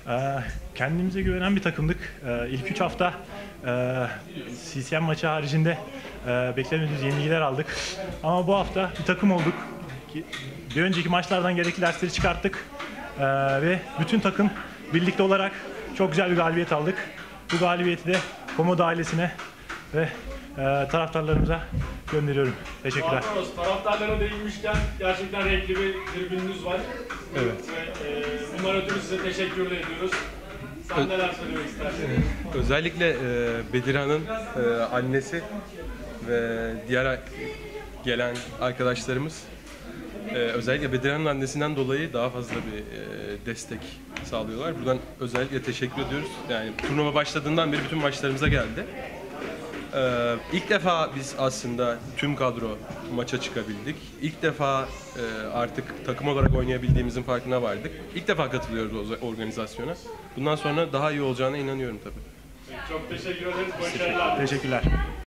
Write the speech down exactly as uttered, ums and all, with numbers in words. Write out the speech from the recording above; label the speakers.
Speaker 1: Ee, kendimize güvenen bir takımdık. Ee, ilk üç hafta e, C C M maçı haricinde e, beklemediğimiz yenilgiler aldık. Ama bu hafta bir takım olduk. Bir önceki maçlardan gerekli dersleri çıkarttık. Ee, ve bütün takım birlikte olarak çok güzel bir galibiyet aldık. Bu galibiyeti de Komodo ailesine ve e, taraftarlarımıza gönderiyorum. Teşekkürler.
Speaker 2: Barbaros, taraftarlara değinmişken gerçekten renkli bir tribününüz var.
Speaker 1: Evet.
Speaker 2: Ve, e, bunlar ötürü size teşekkür ediyoruz. Sen neler söylemek istersin?
Speaker 3: Özellikle e, Bedirhan'ın e, annesi ve diğer gelen arkadaşlarımız e, özellikle Bedirhan'ın annesinden dolayı daha fazla bir e, destek sağlıyorlar. Buradan özellikle teşekkür ediyoruz. Yani turnuva başladığından beri bütün maçlarımıza geldi. Ee, ilk defa biz aslında tüm kadro maça çıkabildik. İlk defa e, artık takım olarak oynayabildiğimizin farkına vardık. İlk defa katılıyoruz o organizasyona. Bundan sonra daha iyi olacağına inanıyorum tabii.
Speaker 2: Çok teşekkür ederiz. Başarılar.
Speaker 1: Teşekkürler.